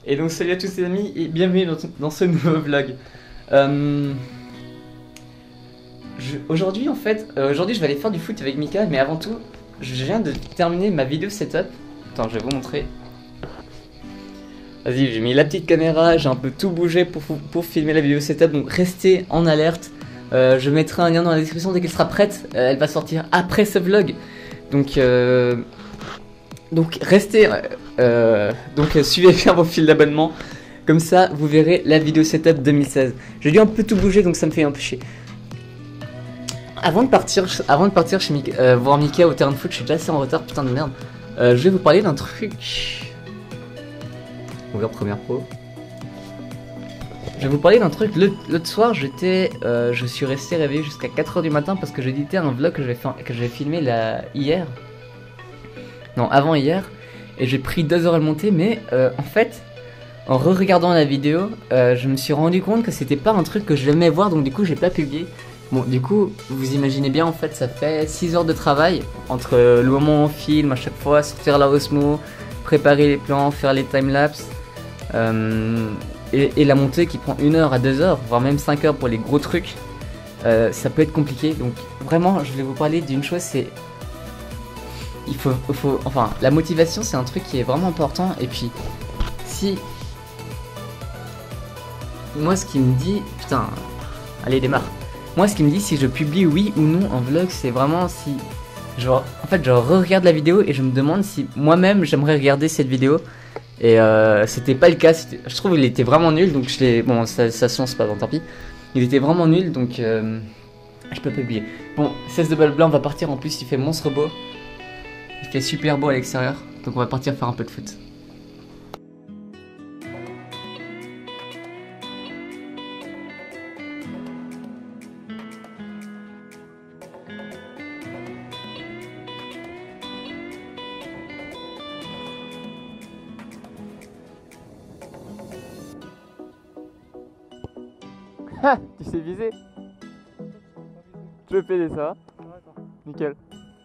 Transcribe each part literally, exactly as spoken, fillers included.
Et donc salut à tous les amis et bienvenue dans, dans ce nouveau vlog. Euh, aujourd'hui en fait, euh, aujourd'hui je vais aller faire du foot avec Mika, mais avant tout, je viens de terminer ma vidéo setup. Attends, je vais vous montrer. Vas-y, j'ai mis la petite caméra, j'ai un peu tout bougé pour, pour filmer la vidéo setup, donc restez en alerte. Euh, je mettrai un lien dans la description dès qu'elle sera prête. Euh, elle va sortir après ce vlog. Donc, euh, donc restez, euh, donc euh, suivez bien vos fils d'abonnement. Comme ça, vous verrez la vidéo setup deux mille seize. J'ai dû un peu tout bouger, donc ça me fait un peu chier. Avant de partir, avant de partir chez Mika, euh, voir Mika au terrain de foot, je suis déjà assez en retard, putain de merde. Euh, je vais vous parler d'un truc. Ouvrir première pro. Je vais vous parler d'un truc. L'autre soir, j'étais, euh, je suis resté réveillé jusqu'à quatre heures du matin parce que j'éditais un vlog que j'ai filmé là, hier. Non, avant hier. Et j'ai pris deux heures à le monter, mais euh, en fait, en re-regardant la vidéo, euh, je me suis rendu compte que c'était pas un truc que j'aimais voir, donc du coup, j'ai pas publié. Bon, du coup, vous imaginez bien, en fait, ça fait six heures de travail entre le moment où on filme à chaque fois, sortir la Osmo, préparer les plans, faire les timelapses. Euh, et, et la montée qui prend une heure à deux heures, voire même cinq heures pour les gros trucs, euh, ça peut être compliqué. Donc vraiment, je vais vous parler d'une chose, c'est il faut, il faut, enfin, la motivation, c'est un truc qui est vraiment important. Et puis, si moi, ce qui me dit, putain, allez démarre. Moi, ce qui me dit si je publie oui ou non un vlog, c'est vraiment si, genre, en fait, je re-regarde la vidéo et je me demande si moi-même j'aimerais regarder cette vidéo. Et euh, c'était pas le cas, je trouve qu'il était vraiment nul, donc je l'ai... Bon, ça, ça se lance pas, bon tant pis. Il était vraiment nul, donc euh, je peux pas oublier. Bon, seize de balle blanc, on va partir, en plus il fait monstre beau. Il fait super beau à l'extérieur, donc on va partir faire un peu de foot. Ah, tu sais viser. Je fais ça va. Nickel.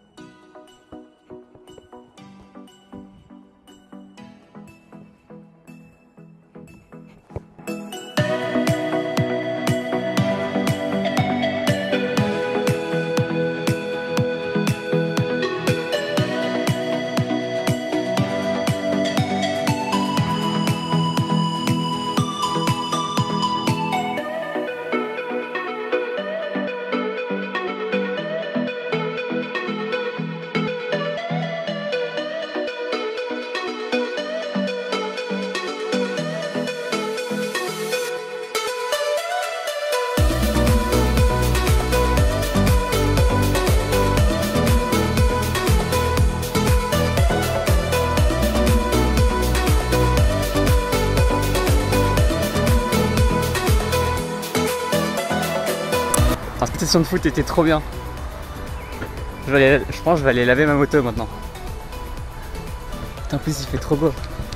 La session de foot était trop bien. Je, vais aller, je pense que je vais aller laver ma moto maintenant. Putain, en plus il fait trop beau.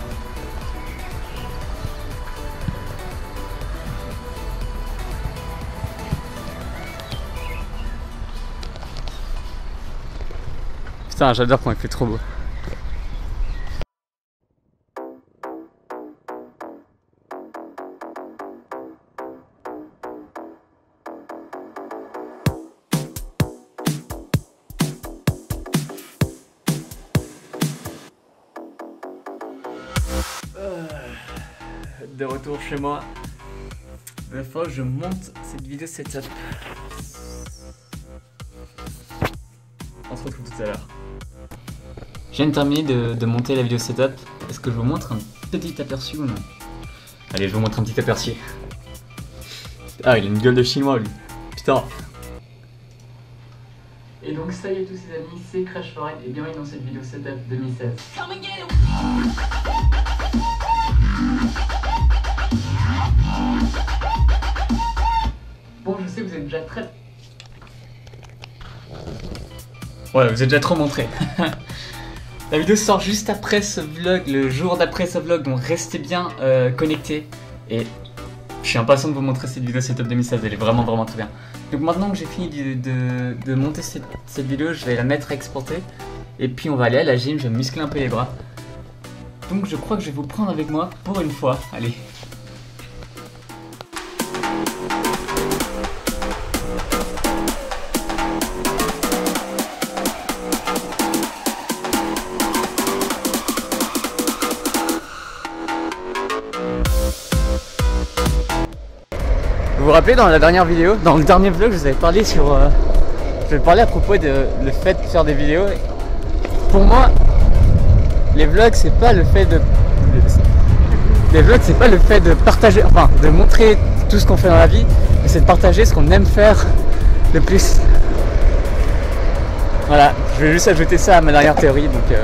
Putain, j'adore quand il fait trop beau. De retour chez moi, il va falloir que je monte cette vidéo setup. On se retrouve tout à l'heure. Je viens de terminer de, de monter la vidéo setup. Est-ce que je vous montre un petit aperçu ou non? Allez, je vous montre un petit aperçu. Ah, il a une gueule de chinois lui. Putain. Et donc ça y est tous ces amis, c'est Crash Forest et bienvenue dans cette vidéo setup deux mille seize. Bon, je sais que vous êtes déjà très... Ouais, vous êtes déjà trop montré. La vidéo sort juste après ce vlog, le jour d'après ce vlog, donc restez bien euh, connectés. Et je suis impatient de vous montrer cette vidéo setup deux mille seize, elle est vraiment vraiment très bien. Donc maintenant que j'ai fini de, de, de monter cette, cette vidéo, je vais la mettre à exporter. Et puis on va aller à la gym, je vais muscler un peu les bras. Donc je crois que je vais vous prendre avec moi pour une fois. Allez. Vous vous rappelez dans la dernière vidéo, dans le dernier vlog, je vous avais parlé sur... Euh, je vais parler à propos de le fait de faire des vidéos. Pour moi, les vlogs, c'est pas le fait de... Les vlogs, c'est pas le fait de partager, enfin, de montrer tout ce qu'on fait dans la vie, mais c'est de partager ce qu'on aime faire le plus. Voilà, je vais juste ajouter ça à ma dernière théorie, donc... Euh...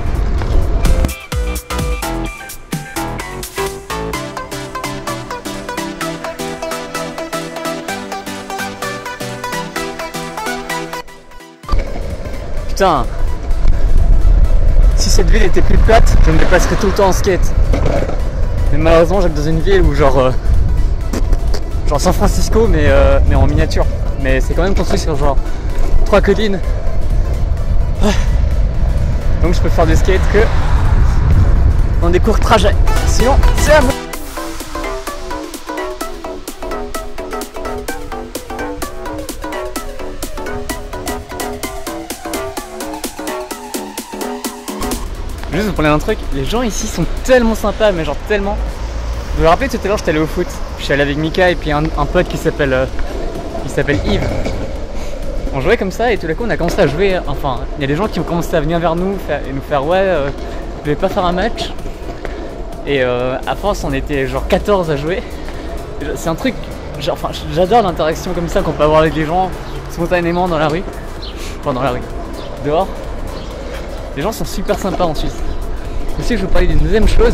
Putain, si cette ville était plus plate, je me déplacerais tout le temps en skate. Mais malheureusement, j'habite dans une ville où genre, euh, genre San Francisco, mais, euh, mais en miniature. Mais c'est quand même construit sur genre trois collines. Donc je peux faire du skate que dans des courts trajets. Sinon, c'est à vous. Juste vous parler d'un truc, les gens ici sont tellement sympas, mais genre tellement. Vous vous rappelez tout à l'heure, j'étais allé au foot. Je suis allé avec Mika et puis un, un pote qui s'appelle euh, qui s'appelle Yves. On jouait comme ça et tout d'un coup on a commencé à jouer. Enfin, il y a des gens qui ont commencé à venir vers nous faire, et nous faire ouais, euh, vous voulez pas faire un match. Et euh, à force, on était genre quatorze à jouer. C'est un truc, genre, enfin, j'adore l'interaction comme ça qu'on peut avoir avec les gens spontanément dans la rue. Enfin, dans la rue, dehors. Les gens sont super sympas en Suisse. Aussi, je vais vous parler d'une deuxième chose.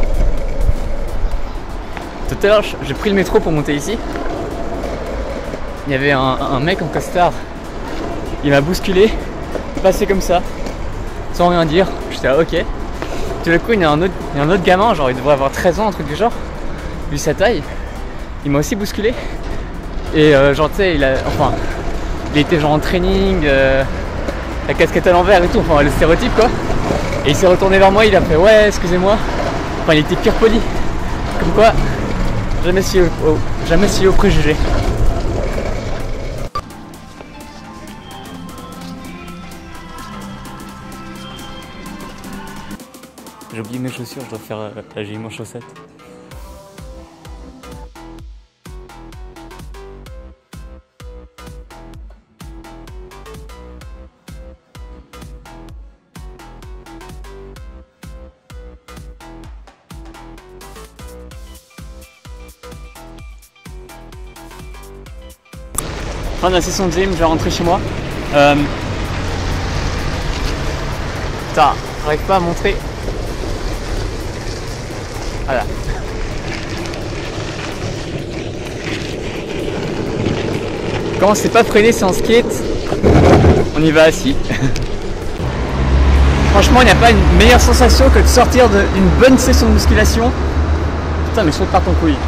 Tout à l'heure, j'ai pris le métro pour monter ici. Il y avait un, un mec en costard. Il m'a bousculé, passé comme ça, sans rien dire. J'étais là, ok. Tout d'un coup, il y a un autre, il y a un autre gamin, genre il devrait avoir treize ans, un truc du genre. Lui, sa taille. Il m'a aussi bousculé. Et euh, genre, tu sais, il a. Enfin, il était genre en training. Euh, la casquette à l'envers et tout, enfin le stéréotype quoi. Et il s'est retourné vers moi, il a fait ouais excusez-moi. Enfin il était pire poli. Comme quoi, jamais si au, au, jamais si au préjugé. J'ai oublié mes chaussures, je dois faire euh, là j'ai eu mon chaussette. Fin de la session de gym, je vais rentrer chez moi. Euh... Putain, j'arrive pas à montrer. Voilà. Quand c'est pas freiné, c'est en skate. On y va assis. Franchement, il n'y a pas une meilleure sensation que de sortir d'une bonne session de musculation. Putain, mais je saute par ton couille.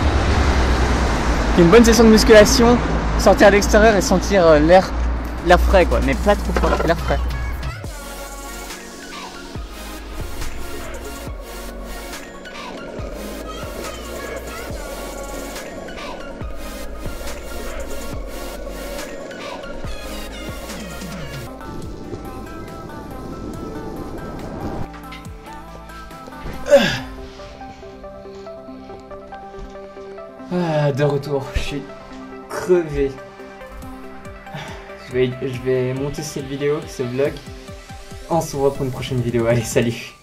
Une bonne session de musculation. Sortir à l'extérieur et sentir euh, l'air l'air frais quoi, mais pas trop froid, l'air frais. Ah, de retour, je suis crevé. Je vais, je vais monter cette vidéo, ce vlog. On se revoit pour une prochaine vidéo. Allez, salut!